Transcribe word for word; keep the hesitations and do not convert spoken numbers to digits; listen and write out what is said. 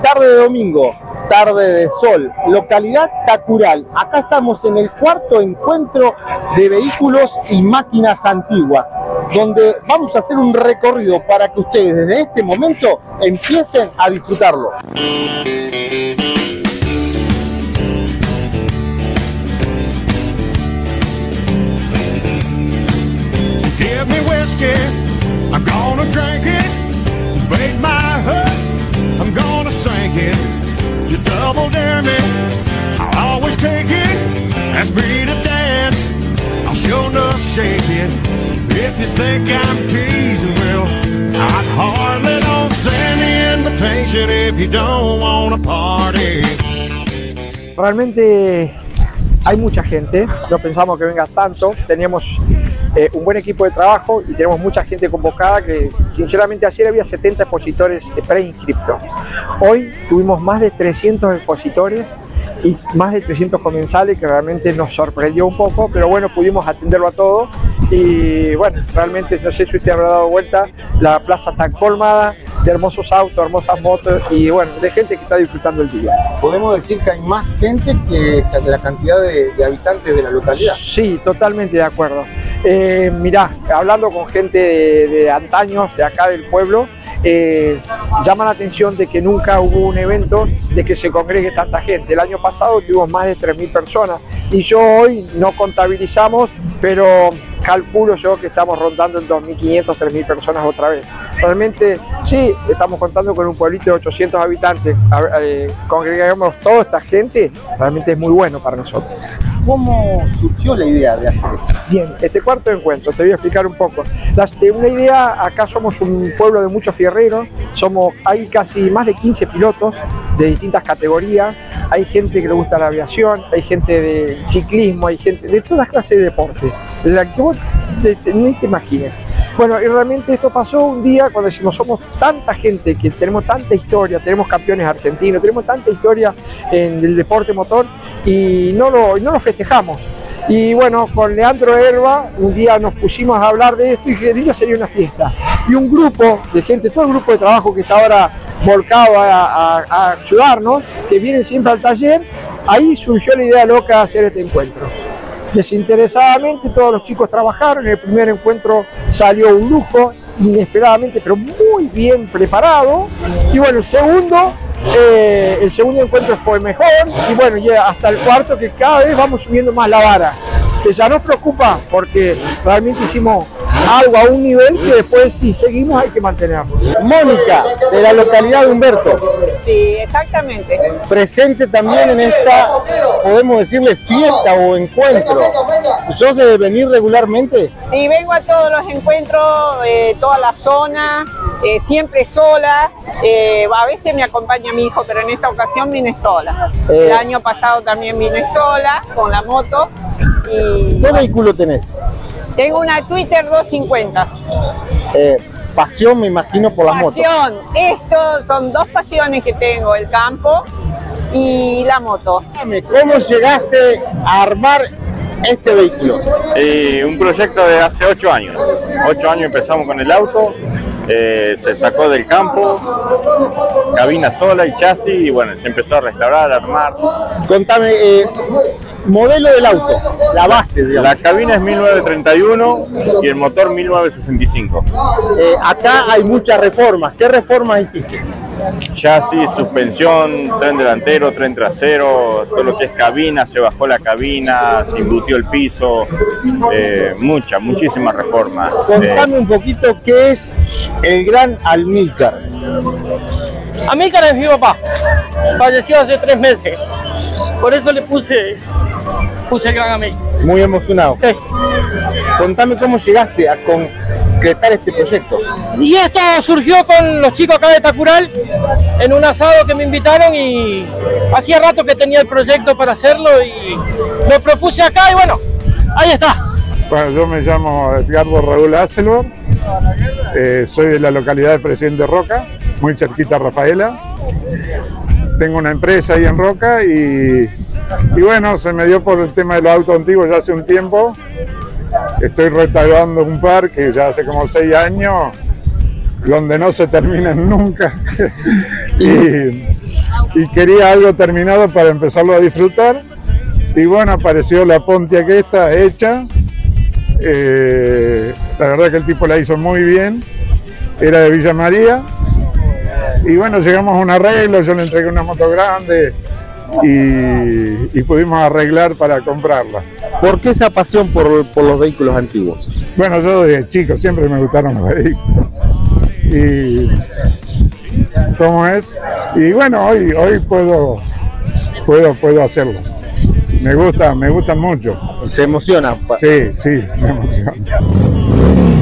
Tarde de domingo, tarde de sol, localidad Tacural. Acá estamos en el cuarto encuentro de vehículos y máquinas antiguas, donde vamos a hacer un recorrido para que ustedes desde este momento empiecen a disfrutarlo. Give me whiskey, I'm gonna drink it. Break my heart, I'm gonna sink it. You double dare me, I'll always take it. Ask me to dance, I'll sure enough shake it. If you think I'm teasing, well, I hardly don't send the invitation if you don't wanna party. Realmente hay mucha gente, no pensamos que venga tanto, teníamos eh, un buen equipo de trabajo y tenemos mucha gente convocada que sinceramente ayer había setenta expositores preinscriptos. Hoy tuvimos más de trescientos expositores y más de trescientos comensales, que realmente nos sorprendió un poco, pero bueno, pudimos atenderlo a todo y bueno, realmente no sé si usted habrá dado vuelta, la plaza está colmada de hermosos autos, hermosas motos y bueno, de gente que está disfrutando el día. ¿Podemos decir que hay más gente que la cantidad de, de habitantes de la localidad? Sí, totalmente de acuerdo. Eh, mirá, hablando con gente de, de antaños, de acá del pueblo, eh, llama la atención de que nunca hubo un evento de que se congregue tanta gente. El año pasado tuvimos más de tres mil personas y yo hoy no contabilizamos, pero calculo yo que estamos rondando en dos mil quinientas, tres mil personas otra vez. Realmente sí, estamos contando con un pueblito de ochocientos habitantes, eh, congregamos toda esta gente, realmente es muy bueno para nosotros. ¿Cómo surgió la idea de hacer esto? Bien, este cuarto encuentro, te voy a explicar un poco. Las, eh, una idea, acá somos un pueblo de muchos fierreros, somos, hay casi más de quince pilotos de distintas categorías, hay gente que le gusta la aviación, hay gente de ciclismo, hay gente de todas clases de deporte, de la que vos te, te, ni te imagines. Bueno, y realmente esto pasó un día cuando decimos, somos tanta gente, que tenemos tanta historia, tenemos campeones argentinos, tenemos tanta historia en el deporte motor y no lo, no lo festejamos. Y bueno, con Leandro Herba, un día nos pusimos a hablar de esto y dije, sería una fiesta. Y un grupo de gente, todo el grupo de trabajo que está ahora volcado a, a, a ayudarnos, que vienen siempre al taller, ahí surgió la idea loca de hacer este encuentro. Desinteresadamente todos los chicos trabajaron, en el primer encuentro salió un lujo, inesperadamente, pero muy bien preparado. Y bueno, el segundo, eh, el segundo encuentro fue mejor y bueno, ya hasta el cuarto, que cada vez vamos subiendo más la vara, que ya nos preocupa porque realmente hicimos algo a un nivel que después si seguimos hay que mantenerlo. Mónica, de la localidad de Humberto. Sí, exactamente. Presente también en esta, podemos decirle, fiesta o encuentro. ¿Sos de venir regularmente? Sí, vengo a todos los encuentros, eh, toda la zona, eh, siempre sola. Eh, a veces me acompaña mi hijo, pero en esta ocasión vine sola. Eh, El año pasado también vine sola, con la moto. Y, ¿Qué vehículo tenés? Tengo una Twitter doscientos cincuenta. Eh, pasión, me imagino, por las motos. Pasión. Esto son dos pasiones que tengo, el campo y la moto. ¿Cómo llegaste a armar este vehículo? Eh, un proyecto de hace ocho años. Ocho años empezamos con el auto, eh, se sacó del campo, cabina sola y chasis, y bueno, se empezó a restaurar, a armar. Contame, eh, modelo del auto, la base, digamos. La cabina es mil novecientos treinta y uno y el motor mil novecientos sesenta y cinco. Eh, acá hay muchas reformas. ¿Qué reformas hiciste? Chasis, suspensión, tren delantero, tren trasero, todo lo que es cabina, se bajó la cabina, se embutió el piso, eh, muchas, muchísimas reformas. Contame eh, un poquito qué es el gran Amílcar. Amílcar es mi papá, falleció hace tres meses, por eso le puse, puse el gran Amílcar. Muy emocionado. Sí. Contame cómo llegaste a concretar este proyecto. Y esto surgió con los chicos acá de Tacural, en un asado que me invitaron y hacía rato que tenía el proyecto para hacerlo y lo propuse acá y bueno, ahí está. Bueno, yo me llamo Edgardo Raúl Hasselborg, eh, soy de la localidad de Presidente Roca, muy cerquita a Rafaela. Tengo una empresa ahí en Roca y, y bueno, se me dio por el tema de los autos antiguos ya hace un tiempo. Estoy restaurando un par que ya hace como seis años, donde no se terminan nunca. y, y quería algo terminado para empezarlo a disfrutar. Y bueno, apareció la Pontiac que está hecha. Eh, la verdad que el tipo la hizo muy bien. Era de Villa María. Y bueno, llegamos a un arreglo, yo le entregué una moto grande y, y pudimos arreglar para comprarla. ¿Por qué esa pasión por, por los vehículos antiguos? Bueno, yo desde chico siempre me gustaron los vehículos. Y ¿cómo es? Y bueno, hoy hoy puedo puedo puedo hacerlo. Me gusta, me gustan mucho. ¿Se emociona? Sí, sí, me emociona.